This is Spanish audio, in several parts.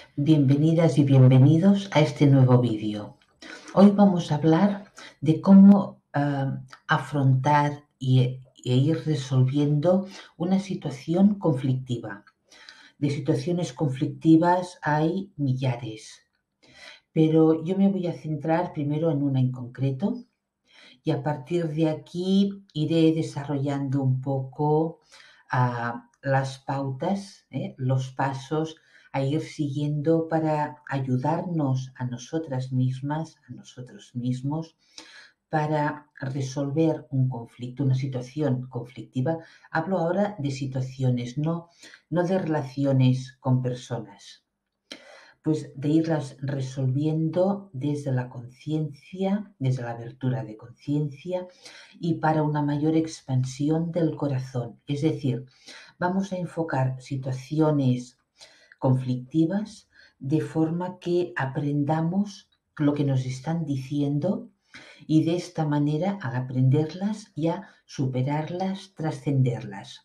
Bienvenidas y bienvenidos a este nuevo vídeo. Hoy vamos a hablar de cómo afrontar e ir resolviendo una situación conflictiva. De situaciones conflictivas hay millares, pero yo me voy a centrar primero en una en concreto y a partir de aquí iré desarrollando un poco las pautas, los pasos a ir siguiendo para ayudarnos a nosotras mismas, a nosotros mismos, para resolver un conflicto, una situación conflictiva. Hablo ahora de situaciones, no de relaciones con personas. Pues de irlas resolviendo desde la conciencia, desde la abertura de conciencia y para una mayor expansión del corazón. Es decir, vamos a enfocar situaciones conflictivas de forma que aprendamos lo que nos están diciendo y de esta manera, al aprenderlas, ya superarlas, trascenderlas.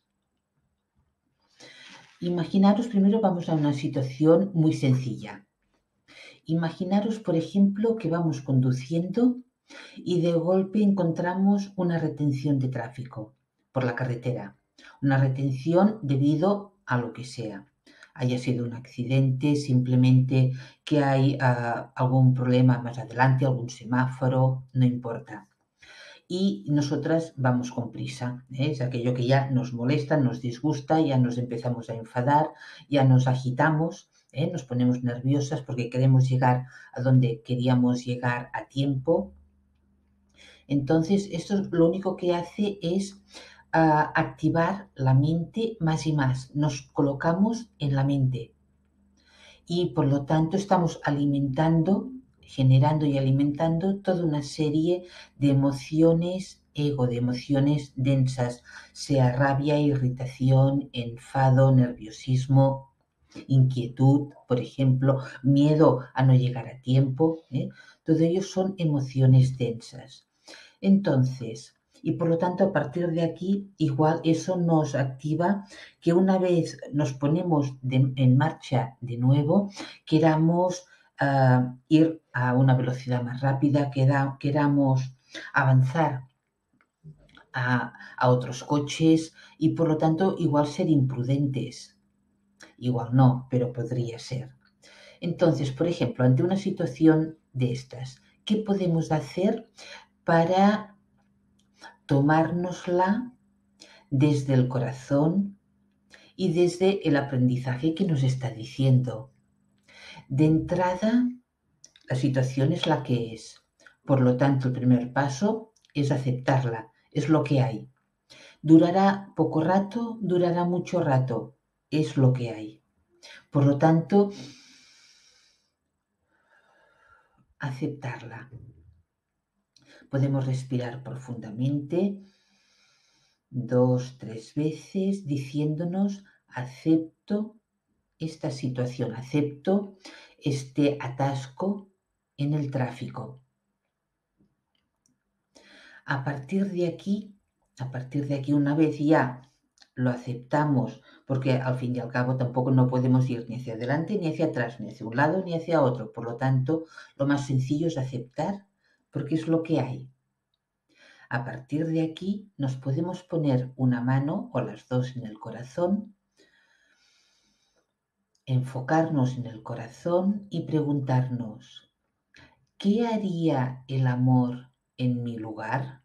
Imaginaros, primero vamos a una situación muy sencilla. Imaginaros, por ejemplo, que vamos conduciendo y de golpe encontramos una retención de tráfico por la carretera. Una retención debido a lo que sea. Haya sido un accidente, simplemente que hay algún problema más adelante, algún semáforo, no importa. Y nosotras vamos con prisa. Es aquello que ya nos molesta, nos disgusta, ya nos empezamos a enfadar, ya nos agitamos, nos ponemos nerviosas porque queremos llegar a donde queríamos llegar a tiempo. Entonces, esto lo único que hace es activar la mente más y más. Nos colocamos en la mente y por lo tanto estamos generando y alimentando toda una serie de emociones de emociones densas, sea rabia, irritación, enfado, nerviosismo, inquietud, por ejemplo, miedo a no llegar a tiempo. Todo ello son emociones densas. Entonces, y por lo tanto, a partir de aquí, igual eso nos activa que una vez nos ponemos en marcha de nuevo, queramos ir a una velocidad más rápida, queramos avanzar a otros coches y por lo tanto igual ser imprudentes. Igual no, pero podría ser. Entonces, por ejemplo, ante una situación de estas, ¿qué podemos hacer para tomárnosla desde el corazón y desde el aprendizaje que nos está diciendo? De entrada, la situación es la que es. Por lo tanto, el primer paso es aceptarla. Es lo que hay. Durará poco rato, durará mucho rato. Es lo que hay. Por lo tanto, aceptarla. Podemos respirar profundamente 2, 3 veces diciéndonos: acepto esta situación, acepto este atasco en el tráfico. A partir de aquí, una vez ya lo aceptamos, porque al fin y al cabo tampoco no podemos ir ni hacia adelante ni hacia atrás, ni hacia un lado ni hacia otro. Por lo tanto, lo más sencillo es aceptar, porque es lo que hay. A partir de aquí nos podemos poner una mano o las dos en el corazón, enfocarnos en el corazón y preguntarnos: ¿qué haría el amor en mi lugar?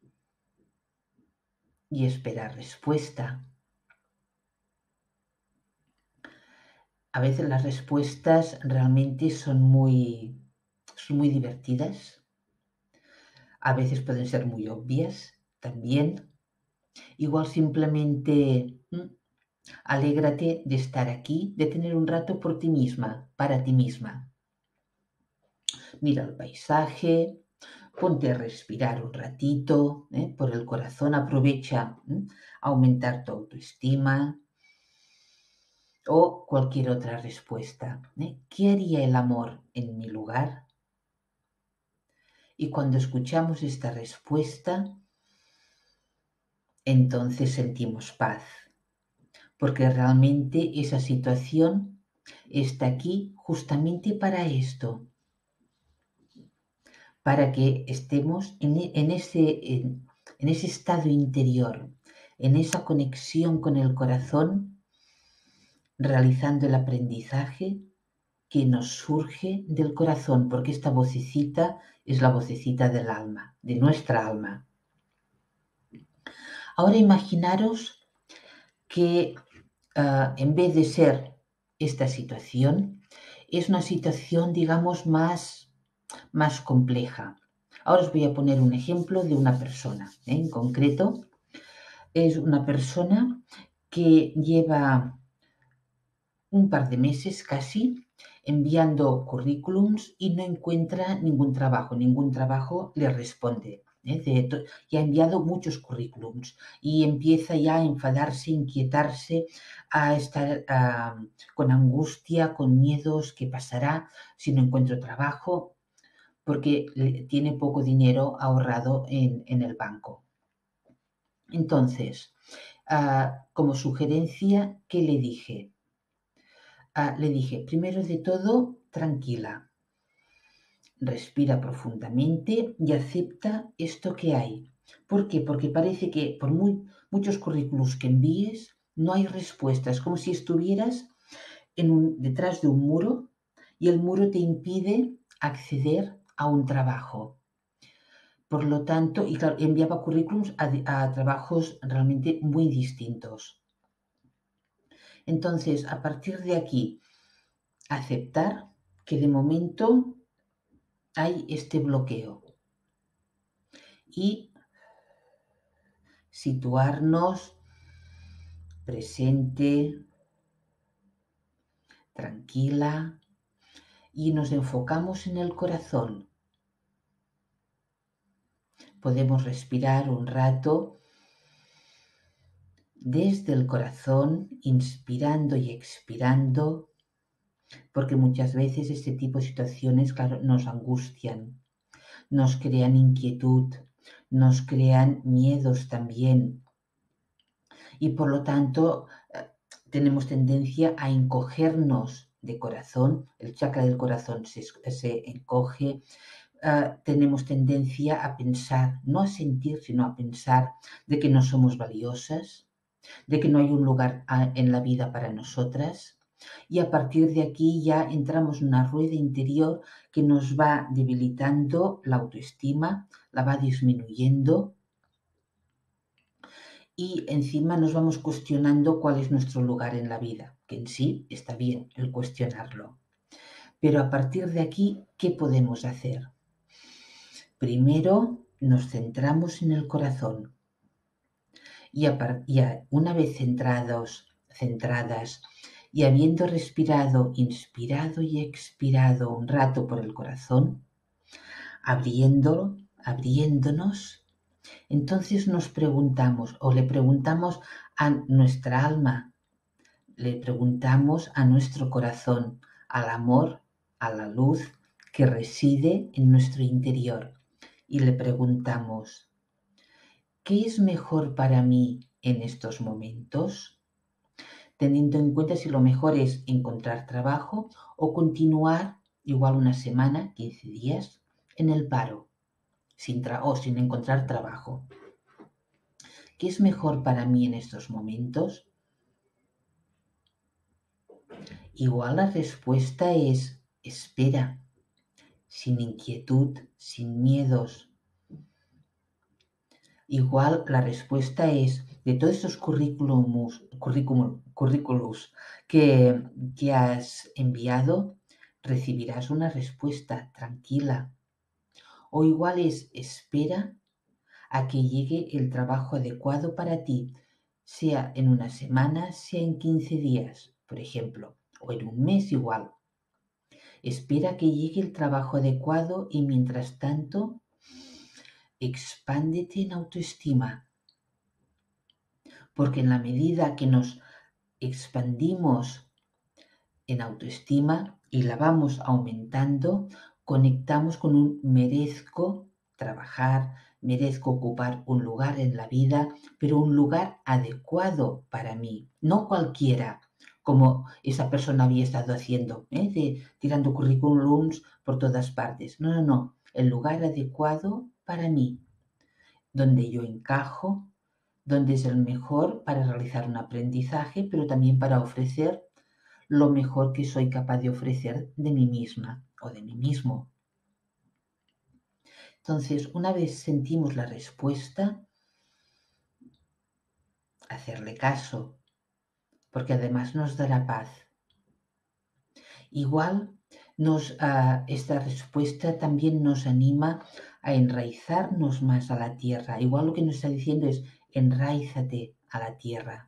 Y esperar respuesta. A veces las respuestas realmente son muy divertidas. A veces pueden ser muy obvias también. Igual simplemente alégrate de estar aquí, de tener un rato por ti misma, para ti misma. Mira el paisaje, ponte a respirar un ratito, por el corazón, aprovecha aumentar tu autoestima o cualquier otra respuesta. ¿Qué haría el amor en mi lugar? Y cuando escuchamos esta respuesta, entonces sentimos paz, porque realmente esa situación está aquí justamente para esto, para que estemos en ese estado interior, en esa conexión con el corazón, realizando el aprendizaje que nos surge del corazón, porque esta vocecita es la vocecita del alma, de nuestra alma. Ahora imaginaros que en vez de ser esta situación, es una situación, digamos, más compleja. Ahora os voy a poner un ejemplo de una persona, en concreto. Es una persona que lleva un par de meses casi enviando currículums y no encuentra ningún trabajo le responde. Ya ha enviado muchos currículums y empieza ya a enfadarse, inquietarse, a estar con angustia, con miedos, ¿qué pasará si no encuentro trabajo? Porque tiene poco dinero ahorrado en el banco. Entonces, como sugerencia, ¿qué le dije? Le dije, primero de todo, tranquila, respira profundamente y acepta esto que hay. ¿Por qué? Porque parece que por muchos currículos que envíes, no hay respuestas, como si estuvieras detrás de un muro y el muro te impide acceder a un trabajo. Por lo tanto, y claro, enviaba currículums a trabajos realmente muy distintos. Entonces, a partir de aquí, aceptar que de momento hay este bloqueo y situarnos presente, tranquila, y nos enfocamos en el corazón. Podemos respirar un rato desde el corazón, inspirando y expirando, porque muchas veces este tipo de situaciones, claro, nos angustian, nos crean inquietud, nos crean miedos también. Y por lo tanto, tenemos tendencia a encogernos de corazón, el chakra del corazón se encoge, tenemos tendencia a pensar, no a sentir, sino a pensar de que no somos valiosas, de que no hay un lugar en la vida para nosotras, y a partir de aquí ya entramos en una rueda interior que nos va debilitando la autoestima, la va disminuyendo, y encima nos vamos cuestionando cuál es nuestro lugar en la vida, que en sí está bien el cuestionarlo. Pero a partir de aquí, ¿qué podemos hacer? Primero nos centramos en el corazón y una vez centradas y habiendo respirado, inspirado y expirado un rato por el corazón, abriéndonos, entonces nos preguntamos o le preguntamos a nuestra alma, le preguntamos a nuestro corazón, al amor, a la luz que reside en nuestro interior y le preguntamos, ¿qué es mejor para mí en estos momentos? Teniendo en cuenta si lo mejor es encontrar trabajo o continuar igual una semana, 15 días, en el paro, sin encontrar trabajo. ¿Qué es mejor para mí en estos momentos? Igual la respuesta es espera, sin inquietud, sin miedos. Igual la respuesta es de todos esos currículums que has enviado, recibirás una respuesta tranquila. O igual es espera a que llegue el trabajo adecuado para ti, sea en una semana, sea en 15 días, por ejemplo, o en un mes igual. Espera que llegue el trabajo adecuado y mientras tanto, expándete en autoestima. Porque en la medida que nos expandimos en autoestima y la vamos aumentando, conectamos con un merezco trabajar, merezco ocupar un lugar en la vida, pero un lugar adecuado para mí, no cualquiera, como esa persona había estado haciendo, tirando currículums por todas partes. No, no, no. El lugar adecuado para mí, donde yo encajo, donde es el mejor para realizar un aprendizaje, pero también para ofrecer lo mejor que soy capaz de ofrecer de mí misma o de mí mismo. Entonces, una vez sentimos la respuesta, hacerle caso, porque además nos dará paz. Igual esta respuesta también nos anima a enraizarnos más a la tierra. Igual lo que nos está diciendo es enraízate a la tierra.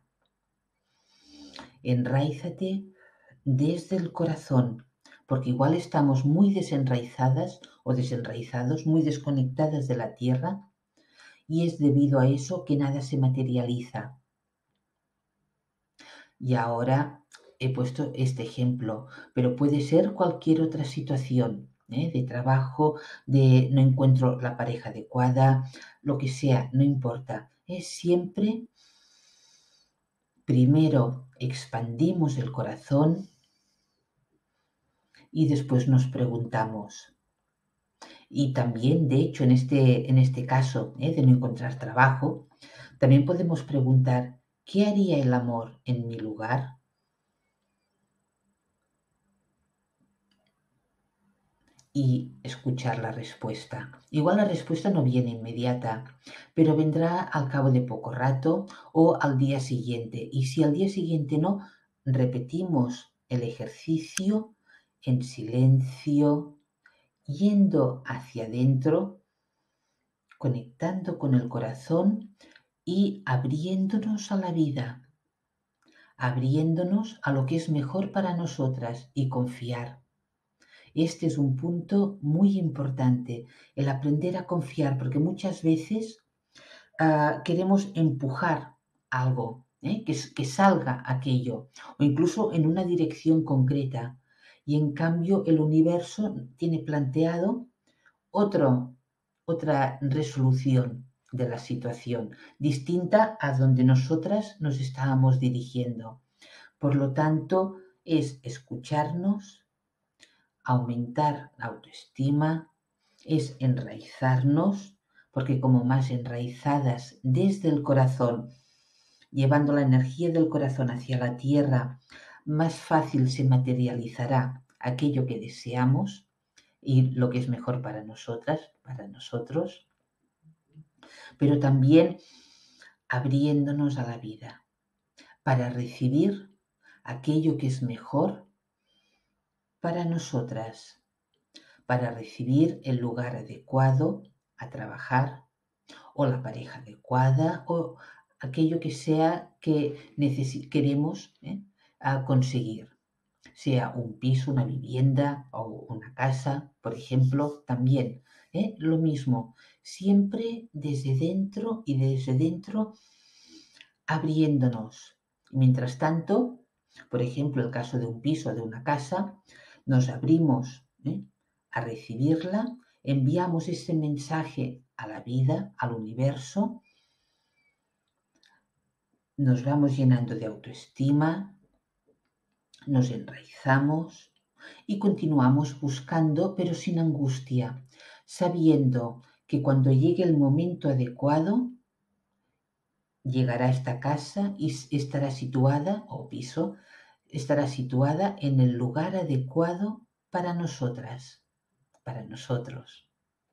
Enraízate desde el corazón, porque igual estamos muy desenraizadas o desenraizados, muy desconectadas de la tierra, y es debido a eso que nada se materializa. Y ahora he puesto este ejemplo, pero puede ser cualquier otra situación, de trabajo, de no encuentro la pareja adecuada, lo que sea, no importa. Es siempre, primero expandimos el corazón y después nos preguntamos. Y también, de hecho, en este caso, de no encontrar trabajo, también podemos preguntar, ¿qué haría el amor en mi lugar? Y escuchar la respuesta. Igual la respuesta no viene inmediata, pero vendrá al cabo de poco rato o al día siguiente. Y si al día siguiente no, repetimos el ejercicio en silencio, yendo hacia adentro, conectando con el corazón y abriéndonos a la vida, abriéndonos a lo que es mejor para nosotras y confiar. Este es un punto muy importante, el aprender a confiar, porque muchas veces queremos empujar algo, que salga aquello, o incluso en una dirección concreta. Y en cambio el universo tiene planteado otra resolución de la situación, distinta a donde nosotras nos estábamos dirigiendo. Por lo tanto, es escucharnos, aumentar la autoestima, es enraizarnos, porque como más enraizadas desde el corazón, llevando la energía del corazón hacia la tierra, más fácil se materializará aquello que deseamos y lo que es mejor para nosotras, para nosotros, pero también abriéndonos a la vida para recibir aquello que es mejor para nosotras, para recibir el lugar adecuado a trabajar o la pareja adecuada o aquello que sea que queremos a conseguir, sea un piso, una vivienda o una casa, por ejemplo, también. Lo mismo, siempre desde dentro y desde dentro abriéndonos. Mientras tanto, por ejemplo, el caso de un piso, de una casa, nos abrimos a recibirla, enviamos ese mensaje a la vida, al universo, nos vamos llenando de autoestima, nos enraizamos y continuamos buscando, pero sin angustia, sabiendo que cuando llegue el momento adecuado, llegará esta casa y estará situada, o piso, estará situada en el lugar adecuado para nosotras, para nosotros.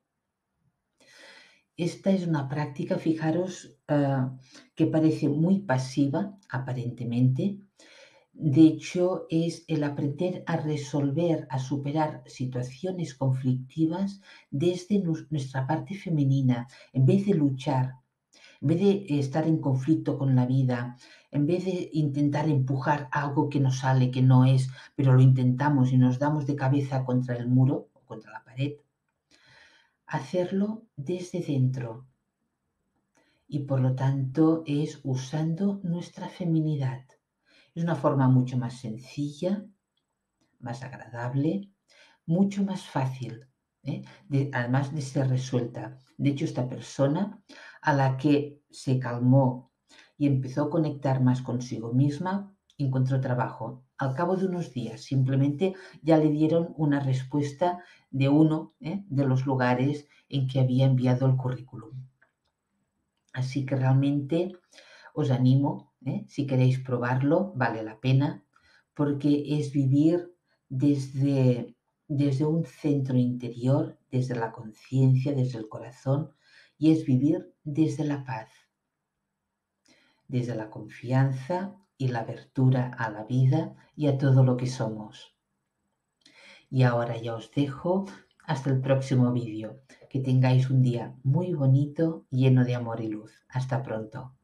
Esta es una práctica, fijaros, que parece muy pasiva, aparentemente. De hecho, es el aprender a resolver, a superar situaciones conflictivas desde nuestra parte femenina, en vez de luchar, en vez de estar en conflicto con la vida, en vez de intentar empujar algo que no sale, que no es, pero lo intentamos y nos damos de cabeza contra el muro o contra la pared, hacerlo desde dentro. Y por lo tanto es usando nuestra feminidad. Es una forma mucho más sencilla, más agradable, mucho más fácil, además de ser resuelta. De hecho, esta persona a la que se calmó y empezó a conectar más consigo misma, encontró trabajo. Al cabo de unos días, simplemente ya le dieron una respuesta de uno de los lugares en que había enviado el currículum. Así que realmente os animo, si queréis probarlo, vale la pena, porque es vivir desde un centro interior, desde la conciencia, desde el corazón, y es vivir desde la paz, desde la confianza y la apertura a la vida y a todo lo que somos. Y ahora ya os dejo hasta el próximo vídeo. Que tengáis un día muy bonito, lleno de amor y luz. Hasta pronto.